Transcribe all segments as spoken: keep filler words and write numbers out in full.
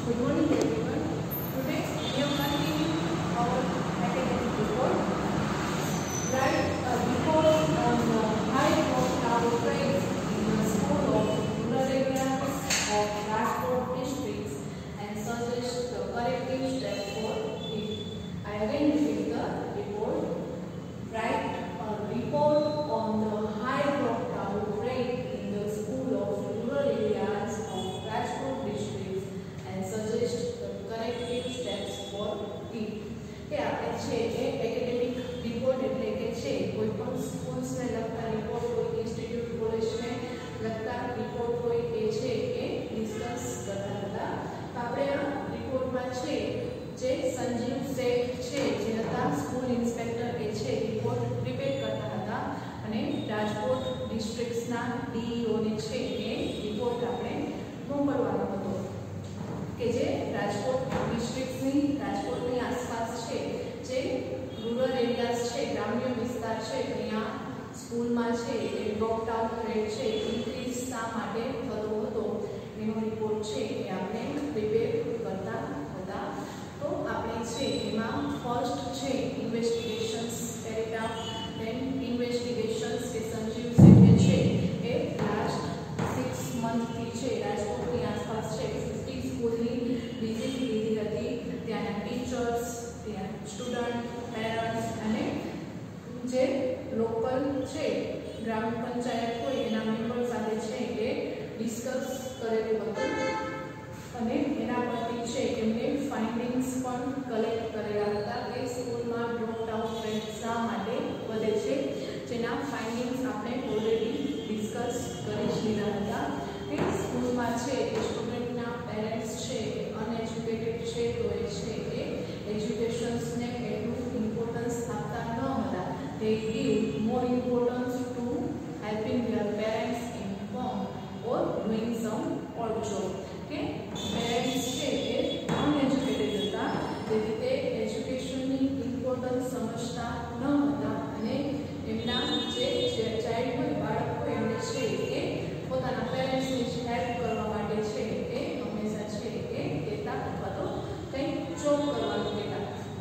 Good morning everyone. Today we are continuing our academic report. Write a report on the high of tower grades in the school of rural areas of Rajkot districts and suggest the corrective step for it. I again repeat the report. Write a report on the high of tower grade in the school of rural areas of Rajkot districts and suggest the corrective steps for it. કે આપણે છે એ academic report એટલે કે છે કોઈ પણ schools ને લગતા રિપોર્ટ કોઈ ઇન્સ્ટિટ્યૂટ કોલેજ ને લગતા રિપોર્ટ હોય એ છે એ ડિસ્કસ કરતા હતા. આપણે આ રિપોર્ટમાં છે જે સંજીવ શેખ છે જે હતા સ્કૂલ ઇન્સ્પેક્ટર એ છે રિપોર્ટ પ્રિપેર કરતા હતા અને રાજકોટ ડિસ્ટ્રિક્ટ્સના ડીઈઓ ને છે એ રિપોર્ટ આપણે મોકલવાનો હતો કે જે રાજકોટ ડિસ્ટ્રિક્ટની રાજકોટની આસપાસ છે જે રૂરલ એરિયાઝ છે ગ્રામ્ય વિસ્તાર છે અહીંયા સ્કૂલમાં છે એ ડ્રોપ આઉટ રેટ છે ઇન્ક્રીઝ શા માટે થતો હતો એનો રિપોર્ટ છે એ આપણે પ્રિપેર કરતા હતા. તો આપણે છે એમાં ફર્સ્ટ છે ઇન્વેસ્ટિગેશન્સ પેરેગ્રાફ ધેન ઇન્વેસ્ટિગેશન્સ કે સંજીવ શેઠે છે એ લાસ્ટ સિક્સ મંથથી છે રાજકોટની આસપાસ છે ફિફ્ટી સ્કૂલની વિઝિટ લીધી હતી. ત્યાંના ટીચર્સ ત્યાં સ્ટુડન્ટ પેરેન્ટ્સ અને જે લોકલ છે ગ્રામ પંચાયત હોય એના મેમ્બર સાથે છે એ ડિસ્કસ કરેલું હતું અને એના પરથી છે એમને ફાઇન્ડિંગ્સ પણ કલેક્ટ કરેલા હતા કે સ્કૂલમાં ડ્રોપ આઉટ રેટ શા માટે વધે છે જેના ફાઇન્ડિંગ્સ આપણે ઓલરેડી ડિસ્કસ કરી જ લીધા હતા કે સ્કૂલમાં છે એ સ્ટુડન્ટના પેરેન્ટ્સ છે અનએજ્યુકેટેડ છે તો એ છે એ એજ્યુકેશન્સને એટલું ઇમ્પોર્ટન્સ આપતા ન હતા. they give more importance to helping their parents in home or doing some odd job. કે પેરેન્ટ્સ છે એ અનએજ્યુકેટેડ હતા તેથી તે એજ્યુકેશનની ઇમ્પોર્ટન્સ સમજતા ન હતા અને એમના જે ચાઇલ્ડ હોય બાળક હોય એમને છે એ પોતાના પેરેન્ટ્સની જ હેલ્પ કરવા માટે છે એ હંમેશા છે એ કહેતા અથવા તો કંઈક જોબ કરવાનું કહેતા.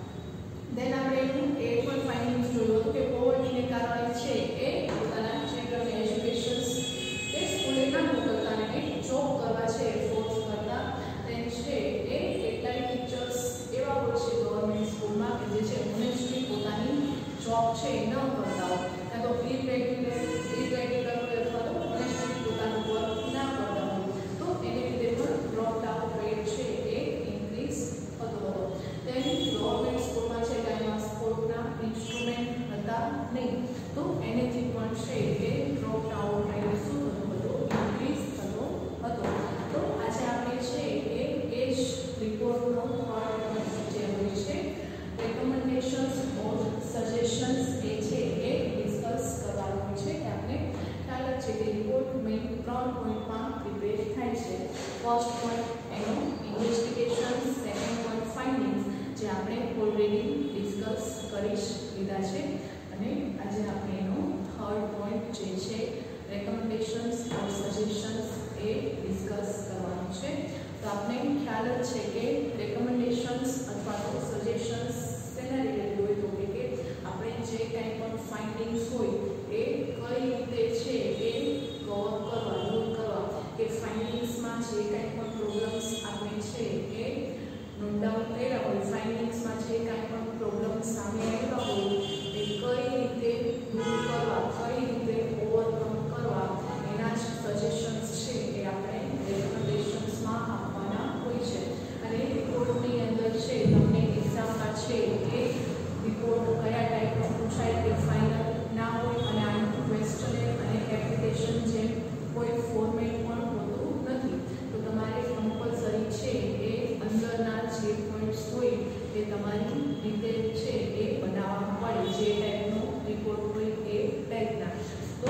દેન આપણે એનું એ પણ ફાઇન્ડિંગ્સ જોયું હતું કે પોવર્ટીને કારણે છે એ પોતાના ચિલ્ડ્રનને એજ્યુકેશન્સ એ સ્કૂલે ના મોકલતા અને કંઈક જોબ કરવા છે ફોર્સ કરતા. દેન છે એ કેટલાય ટીચર્સ એવા હોય છે ગવર્મેન્ટ સ્કૂલમાં કે જે છે ઓનેસ્ટલી પોતાની જોબ છે એ ન કરતા હોય કાં તો ઇરેગ્યુલર ઇરેગ્યુલર હોય અથવા તો ઓનેસ્ટલી પોતાનું વર્ક ના કરતા હોય તો એને લીધે પણ ડ્રોપ આઉટ રેટ છે એ ઇન્ક્રીઝ થતો હતો. દેન ગવર્મેન્ટ સ્કૂલમાં છે એમાં સ્પોર્ટના ઇન્સ્ટ્રુમેન્ટ હતા નહીં તો એનેથી પણ છે એ ડ્રોપ આઉટ રેટ શું થતો હતો ઇન્ક્રીઝ થતો હતો. તો આજે આપણે છે એ એ જ રિપોર્ટનો થર્ડ જે હોય છે રેકમેન્ડેશન્સ ઓર સજેશન્સ એ છે એ ડિસ્કસ કરવાનું હોય છે કે આપણે ખ્યાલ જ છે કે રિપોર્ટ મેઇન ત્રણ પોઈન્ટમાં પ્રિપેર થાય છે. ફર્સ્ટ પોઈન્ટ એનો ઇન્વેસ્ટિગેશન્સ, સેકન્ડ પોઈન્ટ ફાઇન્ડિંગ્સ જે આપણે ઓલરેડી ડિસ્કસ કરી લીધા છે અને આજે આપણે એનો થર્ડ પોઈન્ટ જે છે રેકમેન્ડેશન્સ ઓર સજેશન્સ એ ડિસ્કસ કરવાનું છે. તો આપણે ખ્યાલ જ છે કે રેકમેન્ડેશન્સ અથવા તો સજેશન્સ તેના રિલેટેડ હોય તો કે આપણે જે કંઈ પણ ફાઇન્ડિંગ્સ હોય એ કઈ રીતે છે એ કવર કરવા દૂર કરવા કે ફાઇન્ડિંગ્સમાં જે કંઈ પણ પ્રોબ્લેમ્સ આપણે છે એ નોંધાવ કર્યા હોય ફાઇન્ડિંગ્સમાં જે કાંઈ પણ પ્રોબ્લેમ સામે આવ્યા હોય એ કઈ રીતે દૂર કરવા કઈ રીતે ઓવરકમ કરવા એના જ સજેશન્સ છે એ આપણે રેકમેન્ડેશન્સમાં આપવાના હોય છે. અને રિપોર્ટની અંદર છે તમને એક્ઝામમાં છે એ રિપોર્ટ કયા ટાઈપનો પૂછાય તે ફાઇનલ ના હોય અને આનું ક્વેશ્ચનર અને એપ્લિકેશન જેમ કોઈ ફોર્મેટ પણ હોતું નથી તો તમારે કમ્પલસરી છે એ અંદરના જે પોઈન્ટ્સ હોય એ તમારી રીતે છે એ બનાવવા પડે જે ટાઈપનો રિપોર્ટ હોય એ ટાઈપના. તો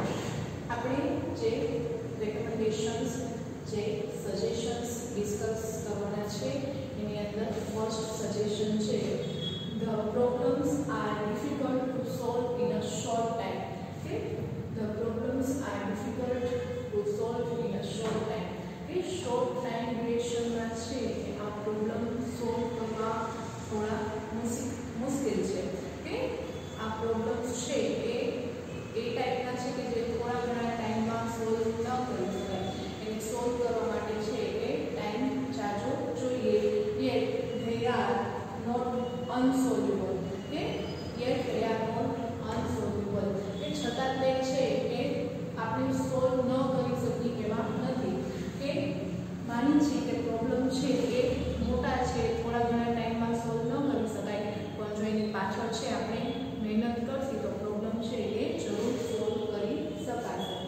આપણે જે રેકમેન્ડેશન્સ જે સજેશન્સ ડિસ્કસ કરવાના છે એની અંદર ફર્સ્ટ સજેશન છે the problems are difficult to solve in a short time. Okay? The problems are difficult to solve in a short time. Okay? Short time duration માં છે છે એ મોટા છે, થોડા ઘણા ટાઈમમાં સોલ્વ ન કરી શકાય, પણ જો એની પાછળ છે આપણે મહેનત કરશી તો પ્રોબ્લેમ છે એ જરૂર સોલ્વ કરી શકાશે.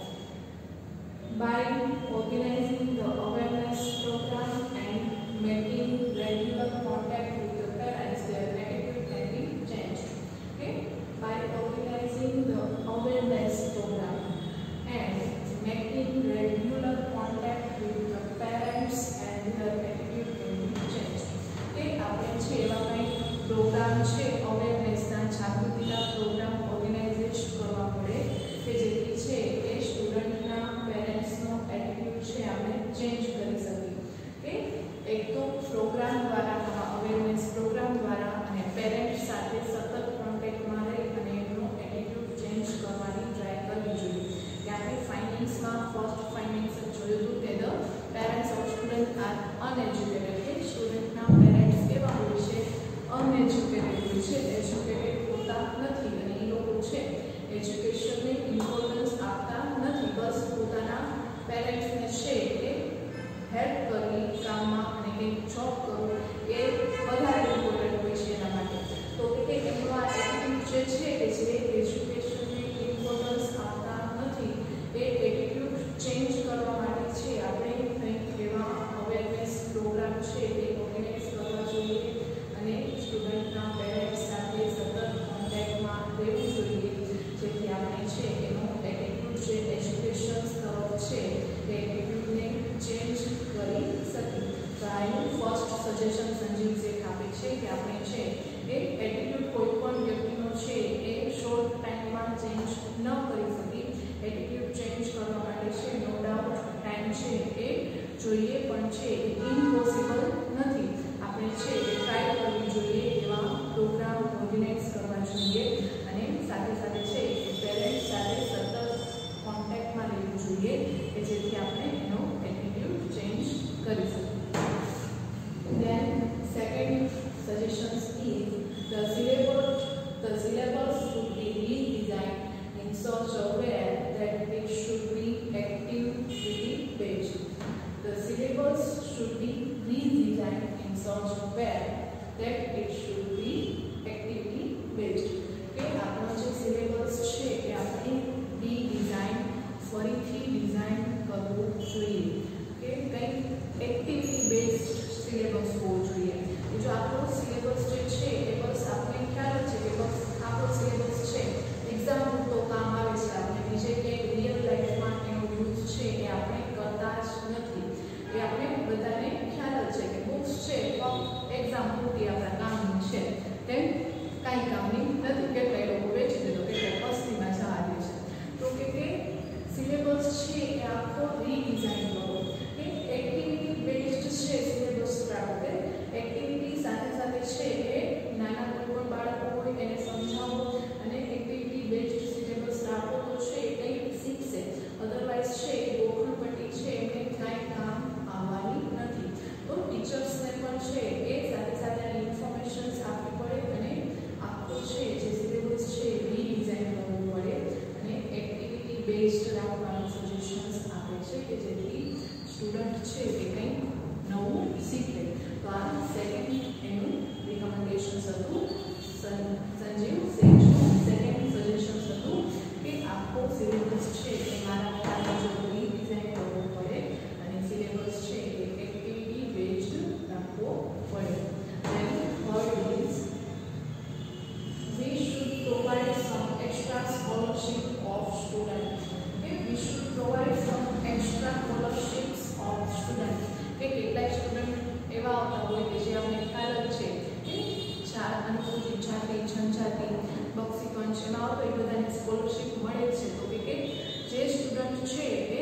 By organizing the awareness program and making regular contact with the parents their attitude can be changed. Okay, by organizing the awareness program and making regular contact with the parents and their attitude can be changed. કે આપણે છે એવા કંઈ programme છે અવેરનેસના જાગૃતિના programme organise કરવા પડે કે જેથી છે એ સ્ટુડન્ટના પેરેન્ટ્સનો એટીટ્યુડ છે આપણે ચેન્જ કરી શકીએ. કે એક તો પ્રોગ્રામ દ્વારા અવેરનેસ પ્રોગ્રામ દ્વારા અને પેરેન્ટ્સ સાથે સતત કોન્ટેક્ટમાં રહી અને એમનો એટીટ્યુડ ચેન્જ કરવાની ટ્રાય કરવી જોઈએ. કે આપણે ફાઇન્ડિંગ્સમાં ફર્સ્ટ ફાઇન્ડિંગ્સ જોયું હતું કે the parents of student are uneducated. કે સ્ટુડન્ટના પેરેન્ટ્સ કેવા હોય છે? અનએજ્યુકેટેડ હોય છે, એજ્યુકેટેડ હોતા નથી અને એ લોકો છે એજ્યુકેશનને ઇમ્પોર્ટન્સ આપતા નથી, બસ પોતાના પેરેન્ટ્સને છે એ હેલ્પ કરવી કામમાં અને કંઈક જોબ કરવું એ વધારે ઇમ્પોર્ટન્ટ હોય છે એના માટે. તો કે એમનો આ એટીટ્યુડ જે છે કે જે એજ્યુકેશનને ઇમ્પોર્ટન્સ આપતા નથી એ એટીટ્યુડ ચેન્જ કરવા માટે છે આપણે કંઈક એવા અવેરનેસ પ્રોગ્રામ છે એ ઓર્ગેનાઇઝ કરવા જોઈએ અને સ્ટુડન્ટના પેરેન્ટ્સ સાથે સતત કોન્ટેક્ટમાં રહેવું જોઈએ જેથી આપણે છે એનો એટીટ્યુડ જે એજ્યુકેશન તરફ છે એ એટીટ્યુડને ચેન્જ કરી શકીએ. તો આનું ફર્સ્ટ સજેશન સંજીવ શેખ આપે છે કે આપણે છે એ એટીટ્યુડ કોઈ પણ વ્યક્તિનો છે એ શોર્ટ ટાઈમમાં ચેન્જ ન કરી શકીએ. એટીટ્યુડ ચેન્જ કરવા માટે છે નો ડાઉટ ટાઈમ છે એ જોઈએ પણ છે ઇમ્પોસિબલ નથી. આપણે છે એ ટ્રાય કરવી જોઈએ, એવા પ્રોગ્રામ ઓર્ગેનાઇઝ કરવા જોઈએ અને સાથે સાથે છે એ પેરેન્ટ્સ સાથે સતત કોન્ટેક્ટમાં રહેવું જોઈએ કે જેથી આપણે એનો એટીટ્યુડ ચેન્જ કરી શકીએ. Then second suggestions is the syllabus the syllabus should be redesigned in such a way that it should be activity based. The syllabus should be redesigned in such a way that it should be activity based. કે આપણો જે syllabus છે એ આપણે રીડિઝાઇન ફરીથી design કરવું જોઈએ કે કંઈક એક્ટિવિટી બેઝડ સિલેબસ હોવો જોઈએ. જો આપણો સિલેબસ જે છે એ બસ આપણે ખ્યાલ છે કે બસ આપણો સિલેબસ છે એક્ઝામ પૂરતો કામ આવે છે, આપણે બીજે ક્યાંય રિયલ લાઈફમાં એનો યુઝ છે એ આપણે કરતા જ નથી. એ આપણે બધાને ખ્યાલ જ છે કે બુક્સ છે ફક્ત એક્ઝામ પૂરતી આપણા કામની છે, તેમ કાંઈ કામની નથી. કેટલાય લોકો વેચી દે તો કેટલાય પસ્તીમાં જવા દે છે. તો કે તે સિલેબસ છે એ આખો રીડિઝાઇન કરો કે એક્ટિવિટી બેઝડ છે સિલેબસ રાખો. એક્ટિવિટી સાથે સાથે છે એ નાના કોઈ પણ બાળકો હોય એને સમજાવો અને એક્ટિવિટી બેઝડ સિલેબસ રાખો તો છે એ કંઈક શીખશે. અધરવાઇઝ છે એ ગોખણપટ્ટી છે એમને કાંઈ કામ આવવાની નથી. તો ટીચર્સને પણ છે એ સાથે સાથે ઇન્ફોર્મેશન્સ આપવી પડે અને આખો છે જે સિલેબસ છે રીડિઝાઇન કરવું પડે અને એક્ટિવિટી બેઝડ રાખવાનું સજેશન્સ આપે છે કે જેથી સ્ટુડન્ટ છે એ કંઈક નવું શીખે. તો આ સેકન્ડ એનું રિકમેન્ડેશન્સ હતું સંજીવ શેઠનું. સેકન્ડ સજેશન્સ હતું કે આખો સિલેબસ છે એ મારા ખ્યાલ મુજબ રીડિઝાઇન કરવો પડે અને સિલેબસ છે એ એક્ટિવિટી બેઝડ રાખવો પડે. Then third is we should provide some extra scholarship of students. Okay, we should provide some extra scholarships of students. કે કેટલાય સ્ટુડન્ટ એવા આવતા હોય કે જે અમને ખ્યાલ જ છે કે ચાર અનુસૂચિત જાતિ જનજાતિ બક્ષીપંચ એમાં આવતો એ બધાને સ્કોલરશીપ મળે છે. તો કે જે સ્ટુડન્ટ છે એ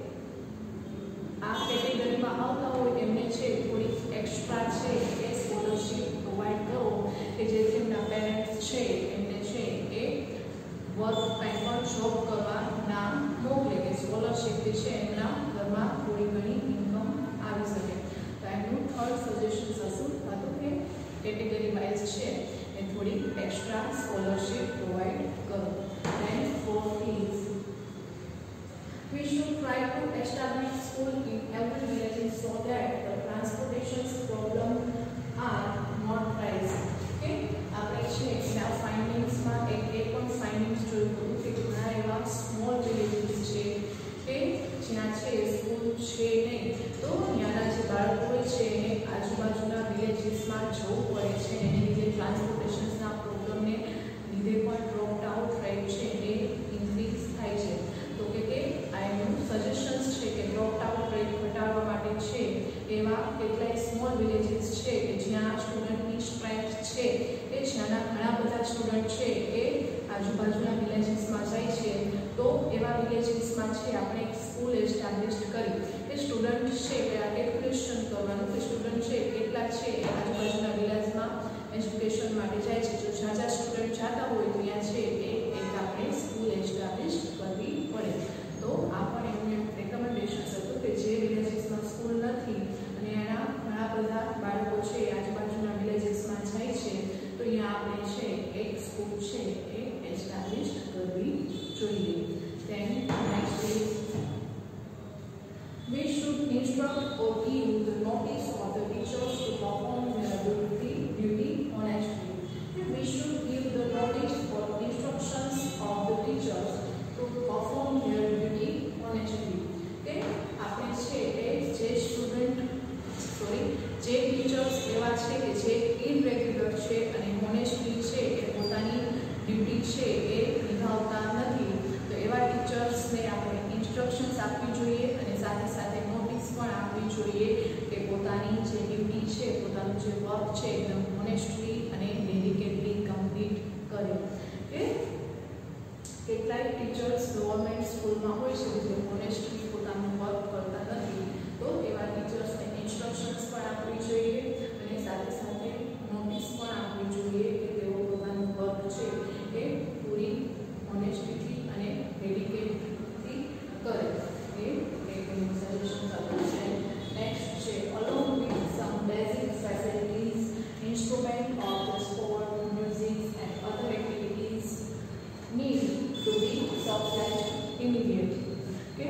આ કેટેગરીમાં આવતા હોય એમને છે થોડી એક્સ્ટ્રા છે એ સ્કોલરશીપ પ્રોવાઈડ કરો કે જેથી એમના પેરેન્ટ્સ છે એમને છે એ વર્ક કંઈ પણ જોબ કરવા ના મોકલે કે સ્કોલરશીપથી છે એમના ઘરમાં થોડી ઘણી ઇન્કમ આવી શકે. તો એમનું થર્ડ સજેશન હતું હતું કે કેટેગરી વાઇઝ છે એ થોડી એક્સ્ટ્રા સ્કોલરશીપ પ્રોવાઈડ કરો. Then fourth is we should try to establish school in every village so that the transportation ટ્રાન્સપોર્ટેશનના પ્રોબ્લેમને લીધે પણ ડ્રોપ આઉટ રેટ છે એ ઇન્ક્રીઝ થાય છે. તો કે કે આ એનું સજેશન્સ છે કે ડ્રોપ આઉટ રેટ ઘટાડવા માટે છે એવા કેટલાય સ્મોલ વિલેજીસ છે કે જ્યાં સ્ટુડન્ટની સ્ટ્રેન્થ છે એ જ્યાંના ઘણા બધા સ્ટુડન્ટ છે એ આજુબાજુના વિલેજીસમાં જાય છે. તો એવા વિલેજીસમાં છે આપણે એક સ્કૂલ એસ્ટાબ્લિશ કરી એ સ્ટુડન્ટ છે એ આ કેલ્ક્યુલેશન કરવાનું કે સ્ટુડન્ટ છે કેટલા છે એ આજુબાજુના વિલેજમાં એજ્યુકેશન માટે જાય છે. જો ઝાઝા સ્ટુડન્ટ જતા હોય તો ત્યાં છે એ એક આપણે સ્કૂલ એસ્ટાબ્લિશ કરવી પડે. તો આ પણ એમને રેકમેન્ડેશન હતું કે જે વિલેજીસમાં સ્કૂલ નથી અને એના ઘણા બધા બાળકો છે આજુબાજુના વિલેજીસમાં જાય છે તો અહીંયા આપણે છે એક સ્કૂલ છે એ એસ્ટાબ્લિશ કરવી જોઈએ. Then next is we should instruct or give the notice of the teachers to perform their duty, duty honestly. We should give the notice or instructions of the teachers to perform their duty honestly. કે આપણે છે એ જે student sorry જે teachers એવા છે કે જે irregular છે અને હોનેસ્ટલી છે એ પોતાની ડ્યુટી છે એ નિભાવતા નથી તો એવા ટીચર્સને આપણે ઇન્સ્ટ્રક્શન્સ આપવી જોઈએ અને સાથે સાથે નોટિસ પણ આપવી જોઈએ કે પોતાની જે ડ્યુટી છે પોતાનું જે વર્ક છે એકદમ હોનેસ્ટલી અને ડેડિકેટલી કમ્પ્લીટ કરે. કે કેટલાય ટીચર્સ ગવર્મેન્ટ સ્કૂલમાં હોય છે જે હોનેસ્ટલી પોતાનું વર્ક કરતા નથી તો એવા ટીચર્સને ઇન્સ્ટ્રક્શન્સ પણ આપવી જોઈએ અને સાથે સાથે નોટિસ પણ આપવી જોઈએ કે તેઓ પોતાનું વર્ક છે એ પૂરી હોનેસ્ટીથી અને ડેડિકેટથી કરે. એ એક સજેશન આપું છે. નેક્સ્ટ છે along with some basic facilities, instrument of the sport, music and other activities need to be supplied immediately. Okay?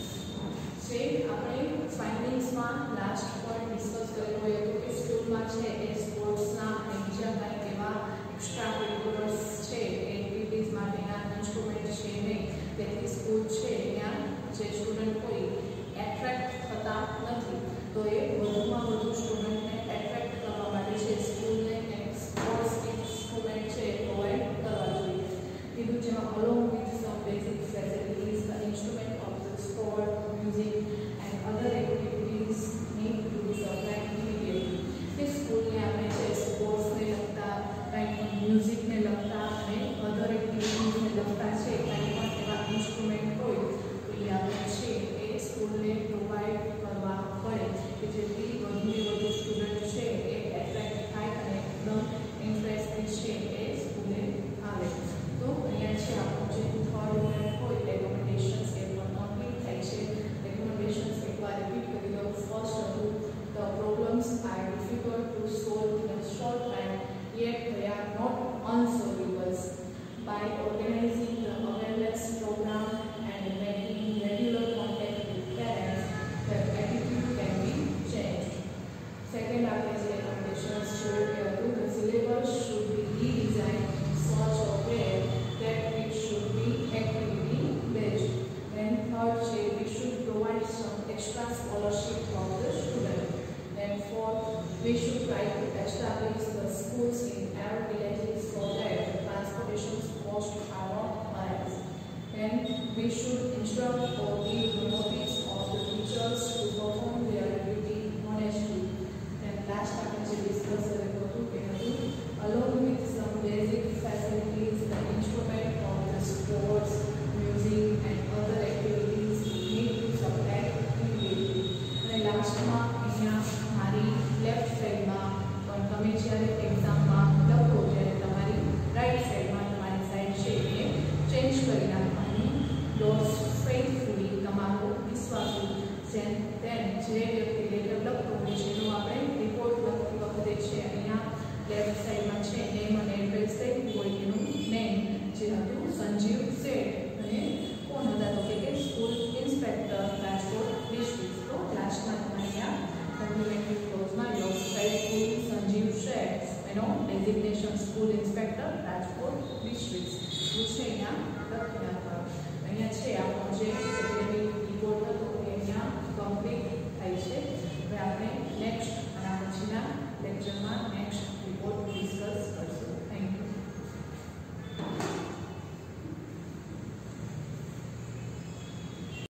જે આપણે ફાઇન્ડિંગ્સમાં લાસ્ટ પોઈન્ટ ડિસ્કસ કર્યો હોય તો કે સ્કૂલમાં છે એ સ્પોર્ટ્સના અને બીજા કંઈક એવા એક્સ્ટ્રા કરિક્યુલર્સ છે એક્ટિવિટીઝ માટેના ઇન્સ્ટ્રુમેન્ટ છે નહીં તેથી સ્કૂલ છે ત્યાં જે સ્ટુડન્ટ હોય એટ્રેક્ટ થતા નથી તો એ વધુમાં વધુ સ્ટુડન્ટને એટ્રેક્ટ કરવા માટે છે સ્કૂલને એક સ્પોર્ટ્સ ઇન્સ્ટ્રુમેન્ટ છે પ્રોવાઈડ કરવા જોઈએ. કીધું જેમાં along with some basic facilities, the instrument of the sport, music and other activities need to be supplied immediately. તે સ્કૂલને આપણે છે સ્પોર્ટ્સને લગતા કંઈ પણ મ્યુઝિકને લગતા અને અધર એક્ટિવિટીઝને લગતા છે કંઈ પણ એવા ઇન્સ્ટ્રુમેન્ટ હોય તો એ આપણે છે એ સ્કૂલને પ્રોવાઈડ કરવા પડે કે જેથી વધુને વધુ સ્ટુડન્ટ છે એ એટ્રેક્ટ થાય અને એકદમ ઇન્ટરેસ્ટથી છે એ સ્કૂલે આવે. તો અહીંયા છે આપણું જે થર્ડ યુનિટ હોય રેકમેન્ડેશન્સ એ પણ કમ્પ્લીટ થાય છે. રેકમેન્ડેશન્સ એકવાર રિપીટ કરી દઉં. ફર્સ્ટ હતું the problems are difficult to solve in a short time yet they are not unsolvable. By organizing the awareness program and making regular contact with parents, their attitude can be changed. Second આપણે જે recommendations જોયું કે હતું the syllabus should be redesigned in such a way that it should be activity based. Then third છે we should provide some extra scholarship for the student. Then fourth we should try to establish the schools in our villages so that the transportation costs are not high. Then we should instruct or give the notice of the teachers to perform their duty honestly. Then last આપણે જે discuss કર્યું હતું કે હતું along with some basic facilities, the instrument of the sports, music and other activities need to supply immediately. અને લાસ્ટમાં અહીંયા મારી લેફ્ટ સાઈડમાં પણ તમે જ્યારે એક્ઝામમાં લખો ત્યારે તમારી રાઈટ સાઈડમાં તમારી સાઈડ છે એ ચેન્જ કરી નાખવાની. યોર્સ ફેithફુલી તમારો વિશ્વાસુ તેન જે વ્યક્તિ લેટર લખતો હોય છે એનું આપણે રિપોર્ટ લખતી વખતે છે અહીંયા લેફ્ટ સાઈડમાં છે નેમ અને એડ્રેસ લખ્યું હોય એનું નેમ જે હતું સંજીવ શેઠ અને કોણ હતા તો કે સ્કૂલ ઇન્સ્પેક્ટર રાજકોટ ડિસ્ટ્રિક્ટ. તો લાસ્ટમાં તમારે અહીંયા સપ્લિમેન્ટરી ક્લોઝમાં યોર્સ ફેithફુલી સંજીવ શેઠ એનો designation school inspector Rajkot district છે અહીંયા